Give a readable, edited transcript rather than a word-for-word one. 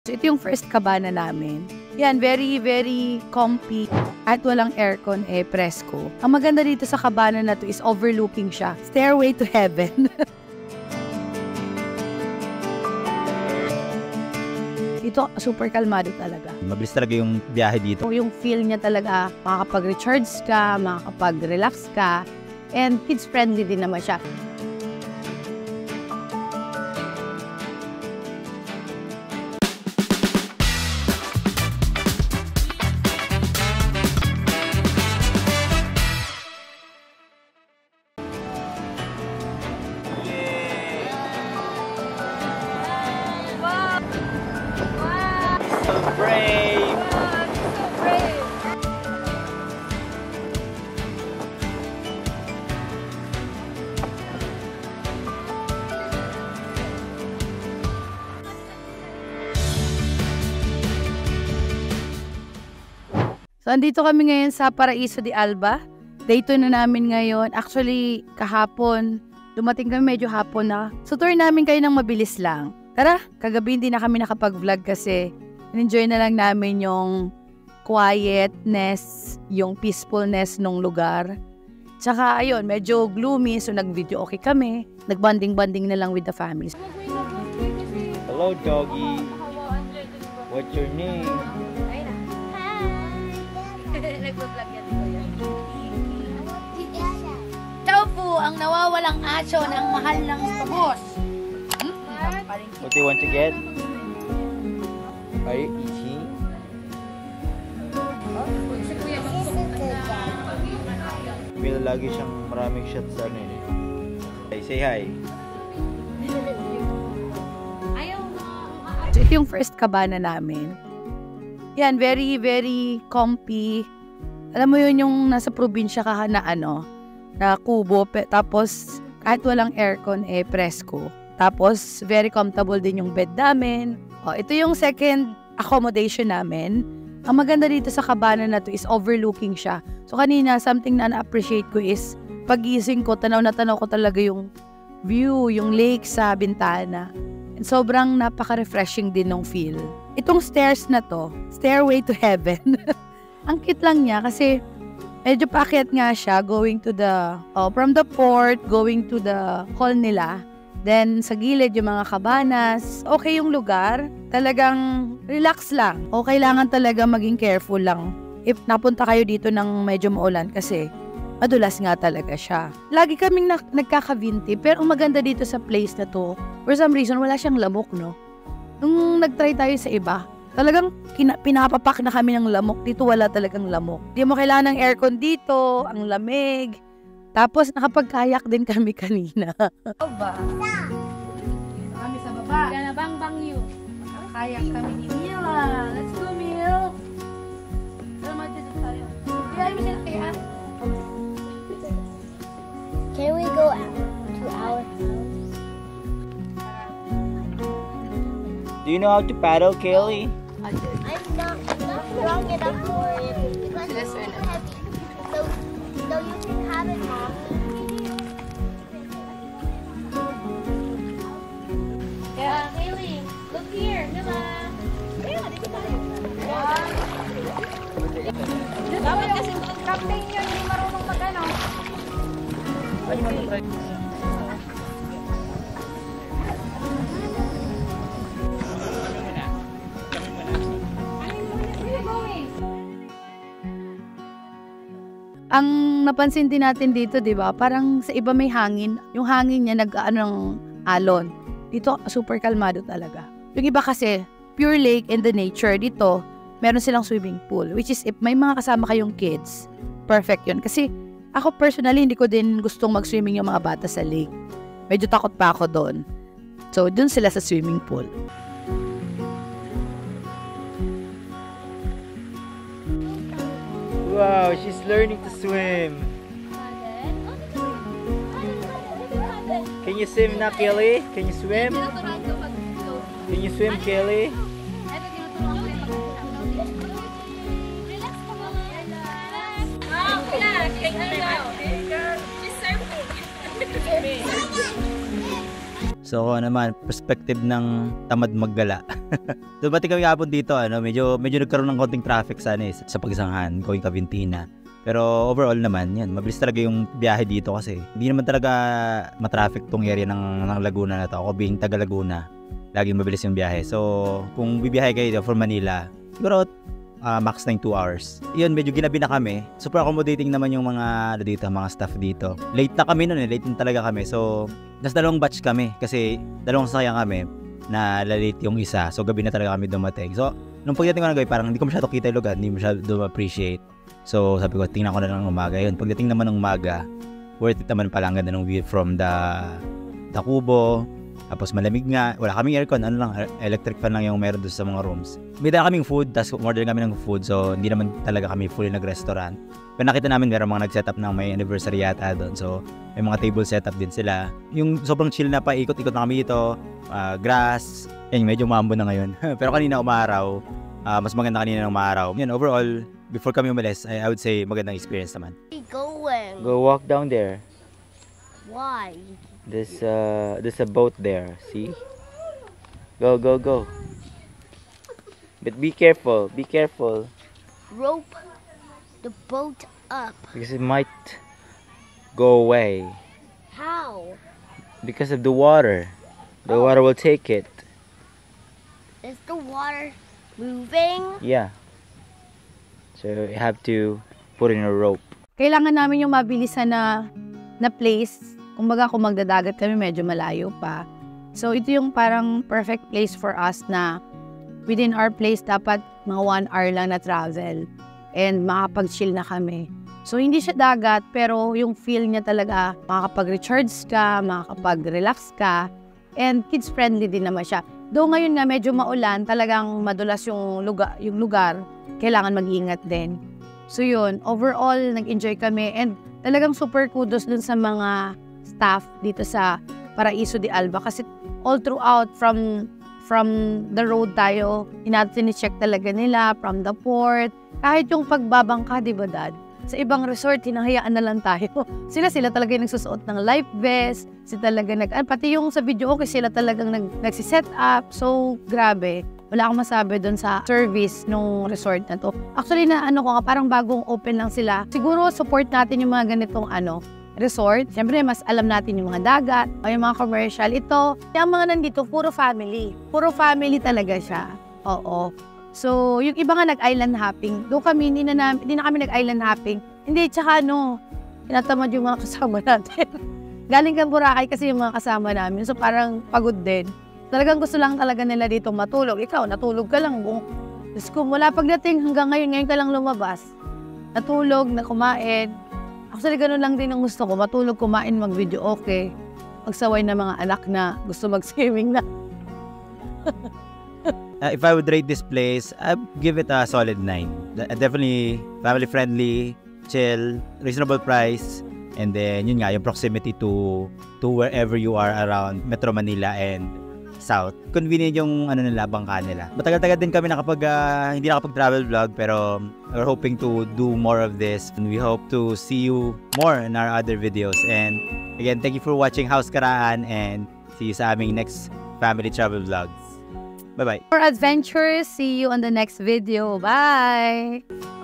So, ito yung first cabana namin. Yan, very, very comfy. At walang aircon, presko. Ang maganda dito sa cabana na to is overlooking siya. Stairway to heaven. Ito, super kalmado talaga. Mabilis talaga yung biyahe dito. Yung feel niya talaga, makakapag-recharge ka, makakapag-relax ka, and kids-friendly din naman siya. So, andito kami ngayon sa Paraiso de Alba. Day 2 na namin ngayon. Actually, kahapon, dumating kami medyo hapon na. So, tour namin kayo ng mabilis lang. Tara, kagabi hindi na kami nakapag-vlog kasi enjoy na lang namin yung quietness, yung peacefulness ng lugar. Tsaka, ayun, medyo gloomy. So, nag-video okay kami. Nag-bonding-bonding na lang with the families. Hello, doggy. What's your name? Nag-vlog yan ko yan. Chow po, ang nawawalang aso ng mahal ng tubos. What do you want to get? Are you eating? May lagi siyang maraming shots sa ano eh. Hey, say hi. So, ito yung first cabana namin. Yan, very, very comfy. Alam mo yun yung nasa probinsya ka na na kubo. Tapos, kahit walang aircon, presko. Tapos, very comfortable din yung bed namin. Ito yung second accommodation namin. Ang maganda dito sa cabana na to is overlooking siya. So, kanina, something na na-appreciate ko is pagising ko, tanaw na tanaw ko talaga yung view, yung lake sa bintana. And sobrang napaka-refreshing din ng feel. Itong stairs na to, stairway to heaven. Ang cute lang niya kasi medyo paakyat nga siya going to the, from the port, going to the hall nila. Then sa gilid yung mga cabanas. Okay yung lugar. Talagang relax lang. O kailangan talaga maging careful lang. If napunta kayo dito ng medyo maulan kasi madulas nga talaga siya. Lagi kaming nagkakavinti pero ang maganda dito sa place na to, for some reason wala siyang lamok, no? Nung nag-try tayo sa iba, talagang pinapapak na kami ng lamok. Dito wala talagang lamok. Di mo kailangan ng aircon dito, ang lamig. Tapos nakapag-kayak din kami kanina. Ba? Kami sa baba. Gana bang you. Kayak kami ni Mila. Let's go, Mil. Can we go out to our house? Do you know how to paddle, Kaylee? I'm not strong enough for it because it's too heavy. So you can have it, Mom. Yeah, Kaylee, look here, Mila. Dapat kasi captain yun, hindi marunong mag-ano. Ang napansin din natin dito, di ba? Parang sa iba may hangin. Yung hangin niya nag-ano ng alon. Dito, super kalmado talaga. Yung iba kasi, pure lake and the nature. Dito, meron silang swimming pool. Which is, if may mga kasama kayong kids, perfect yun. Kasi, ako personally, hindi ko din gustong mag-swimming yung mga bata sa lake. Medyo takot pa ako doon. So, doon sila sa swimming pool. Wow, she's learning to swim. Can you swim na, Kelly? Can you swim? Can you swim, Kelly? So ako naman, perspective ng tamad maggala. Dumating kami hapon dito, medyo nagkaroon ng konting traffic sa Pagsanghan, going Cavintina. Pero overall naman, yan, mabilis talaga yung biyahe dito kasi hindi naman talaga matraffic tong area ng Laguna na to. Ako being taga Laguna, laging mabilis yung biyahe. So kung bibiyahe kayo from Manila, siguro max na 2 hours. Yun, medyo ginabi na kami. Super accommodating naman yung mga staff dito. Late na kami noon late na talaga kami. So, nasa 2 batch kami kasi 2 sasakyan kami na late yung isa. So, gabi na talaga kami dumating. So, nung pagdating ko ng gabi, parang hindi ko masyado kita yung lugar, hindi masyado ma-appreciate. So, sabi ko, tingnan ko na lang ng umaga. Yun, pagdating naman ng umaga, worth it naman pala. Ang ganda ng view from the Kubo. Tapos malamig nga, wala kaming aircon, electric fan lang yung meron doon sa mga rooms. May dala kaming food, tapos order kami ng food, so hindi naman talaga kami fully nag-restaurant. Pero nakita namin meron mga nag-setup ng may anniversary yata doon, so may mga table setup din sila. Yung sobrang chill na pa, ikot-ikot na kami dito, grass, yan, medyo maambo na ngayon. Pero kanina umaraw, mas maganda kanina ng umaraw. Yan, overall, before kami umalis, I would say magandang experience naman. Going. Go walk down there. Why? There's a boat there, see? Go. But be careful. Rope the boat up. Because it might go away. How? Because of the water. The water will take it. Is the water moving? Yeah. So you have to put in a rope. Kailangan namin yung mabilisan na place. Kumbaga kung magdadagat kami, medyo malayo pa. So ito yung parang perfect place for us na within our place dapat mga 1 hour lang na travel and makapag-chill na kami. So hindi siya dagat pero yung feel niya talaga makakapag-recharge ka, makakapag-relax ka, and kids friendly din naman siya. Though ngayon nga medyo maulan, talagang madulas yung lugar, kailangan mag-ingat din. So yun, overall nag-enjoy kami and talagang super kudos dun sa mga staff dito sa Paraiso de Alba kasi all throughout from the road tayo, tinicheck talaga nila from the port. Kahit yung pagbabangka, di ba Dad? Sa ibang resort, hinahayaan na lang tayo. Sila talaga yung nagsusuot ng life vest. Pati yung sa video okay, sila talagang nagsiset up. So, grabe. Wala akong masabi doon sa service nung resort na to. Actually, parang bagong open lang sila. Siguro, support natin yung mga ganitong resort. Siyempre, mas alam natin yung mga dagat o yung mga commercial. Ito, yung mga nandito, puro family. Puro family talaga siya. Oo. So, yung iba nga nag-island hopping. Doon kami, hindi na kami nag-island hopping. Hindi, tsaka tinatamad yung mga kasama natin. Galing kang Boracay kasi yung mga kasama namin. So, parang pagod din. Talagang gusto lang talaga nila dito matulog. Ikaw, natulog ka lang. Diyos ko, mula pagdating hanggang ngayon ka lang lumabas. Natulog, kumain. Actually, ganun lang din ang gusto ko. Matulog, kumain, mag-video okay. Magsaway na mga anak na gusto mag-swimming na. If I would rate this place, I'd give it a solid 9. Definitely family-friendly, chill, reasonable price, and then yun nga, yung proximity to wherever you are around Metro Manila and South. Convenient yung nila, bangka nila. Matagal-tagal din kami hindi nakapag-travel vlog, pero we're hoping to do more of this, and we hope to see you more in our other videos. And again, thank you for watching House Karaan, and see you sa aming next family travel vlogs. Bye-bye. For adventures, see you on the next video. Bye!